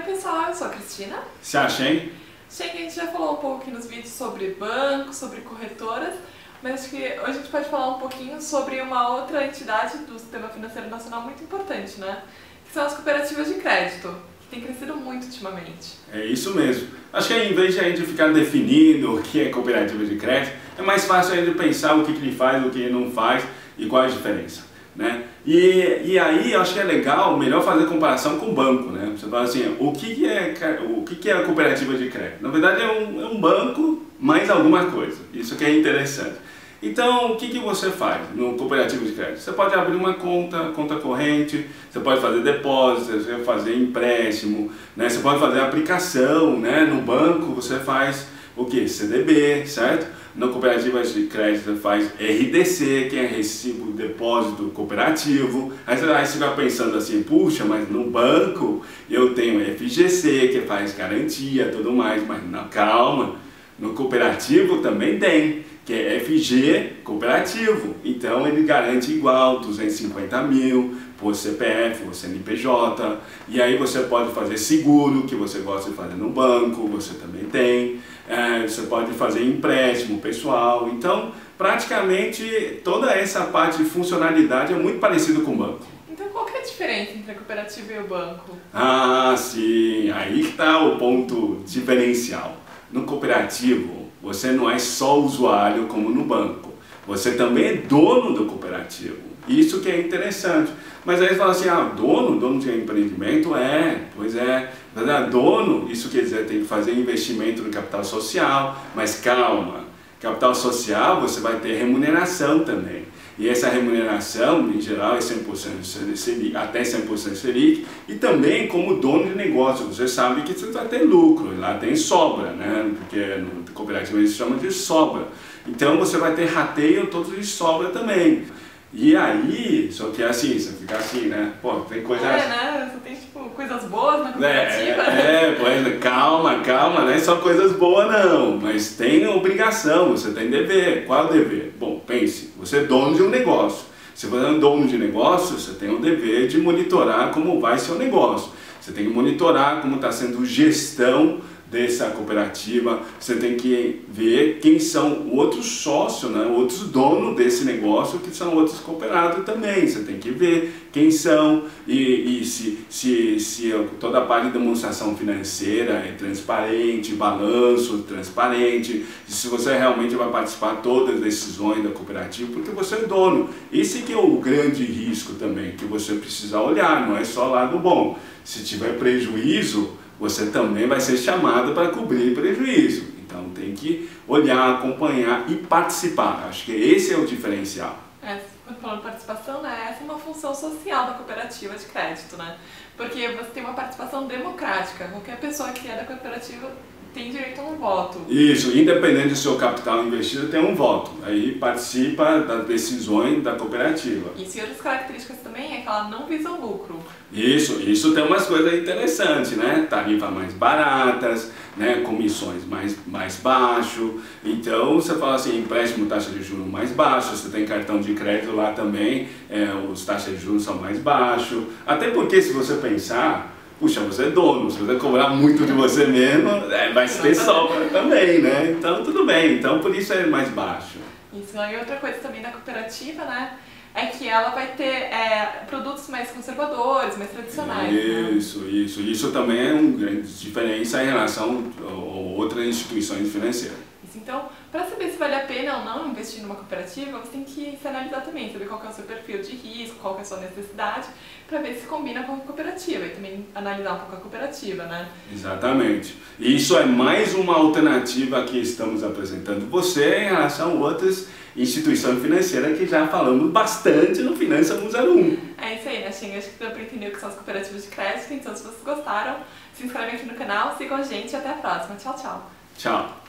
pessoal, eu sou a Cristina. Se acha, hein? Shen, a gente já falou um pouco aqui nos vídeos sobre bancos, sobre corretoras, mas acho que hoje a gente pode falar um pouquinho sobre uma outra entidade do sistema financeiro nacional muito importante, né? Que são as cooperativas de crédito, que tem crescido muito ultimamente. É isso mesmo. Acho que em vez de a gente ficar definindo o que é cooperativa de crédito, é mais fácil a gente pensar o que ele faz, o que ele não faz e qual é a diferença, né? E aí eu acho que é legal, melhor fazer comparação com o banco, né? Você fala assim, o que é a cooperativa de crédito? Na verdade é um banco mais alguma coisa, isso que é interessante. Então, o que você faz no cooperativo de crédito? Você pode abrir uma conta corrente, você pode fazer depósito, você pode fazer empréstimo, né? Você pode fazer aplicação, né? No banco você faz o que? CDB, certo? Na cooperativa de crédito você faz RDC, que é Recibo de Depósito Cooperativo. Aí você fica pensando assim, puxa, mas no banco eu tenho FGC, que faz garantia e tudo mais, mas não, calma, no cooperativo também tem, que é FG Cooperativo. Então ele garante igual, 250 mil por CPF, por CNPJ, e aí você pode fazer seguro, que você gosta de fazer no banco, você também tem. Você pode fazer empréstimo pessoal. Então, praticamente toda essa parte de funcionalidade é muito parecida com o banco. Então, qual que é a diferença entre a cooperativa e o banco? Ah, sim, aí está o ponto diferencial. No cooperativo, você não é só usuário como no banco, você também é dono do cooperativo. Isso que é interessante. Mas aí você fala assim, dono de empreendimento? Pois é. Mas dono, isso quer dizer, tem que fazer investimento no capital social, mas calma, capital social você vai ter remuneração também. E essa remuneração, em geral, é 100% Selic, até 100% Selic, e também como dono de negócio, você sabe que você vai ter lucro, lá tem sobra, né? Porque no cooperativo eles chamam de sobra. Então você vai ter rateio todos de sobra também. E aí, só que é assim, você fica assim, né? Pô, tem coisa... né? Você tem, tipo, coisas boas na cooperativa. Pois, calma, não é só coisas boas não, mas tem obrigação, você tem dever. Qual é o dever? Bom, pense, você é dono de um negócio. Se você é um dono de negócio, você tem o dever de monitorar como vai seu negócio. Você tem que monitorar como está sendo gestão dessa cooperativa, você tem que ver quem são outros sócios, né, outros donos desse negócio, que são outros cooperados também. Você tem que ver quem são e se toda a parte de demonstração financeira é transparente, balanço transparente, e se você realmente vai participar de todas as decisões da cooperativa, porque você é dono. Esse que é o grande risco também, que você precisa olhar, não é só lado bom. Se tiver prejuízo, você também vai ser chamado para cobrir prejuízo. Então tem que olhar, acompanhar e participar. Acho que esse é o diferencial. Quando falando de participação, né, essa é uma função social da cooperativa de crédito, né? Porque você tem uma participação democrática. Qualquer pessoa que é da cooperativa tem direito a um voto. Isso, independente do seu capital investido, tem um voto. Aí participa das decisões da cooperativa. E outras características também é que ela não visa o lucro. Isso tem umas coisas interessantes, né? Tarifas mais baratas, né? Comissões mais baixo. Então você fala assim, empréstimo, taxa de juros mais baixa, você tem cartão de crédito lá também, os taxas de juros são mais baixos. Até porque se você pensar, puxa, você é dono, se você cobrar muito de você mesmo, vai ter sobra também, né? Então tudo bem, então por isso é mais baixo. Isso, e outra coisa também da cooperativa, né? É que ela vai ter produtos mais conservadores, mais tradicionais. Isso também é uma grande diferença em relação a outras instituições financeiras. Então, para saber se vale a pena ou não investir numa cooperativa, você tem que se analisar também, saber qual que é o seu perfil de risco, qual que é a sua necessidade, para ver se combina com a cooperativa e também analisar um pouco a cooperativa, né? Exatamente. E isso é mais uma alternativa que estamos apresentando você em relação a outras instituições financeiras que já falamos bastante no Finança 101. É isso aí, né, Shen? Acho que deu para entender o que são as cooperativas de crédito. Então, se vocês gostaram, se inscrevem aqui no canal, sigam a gente e até a próxima. Tchau, tchau. Tchau.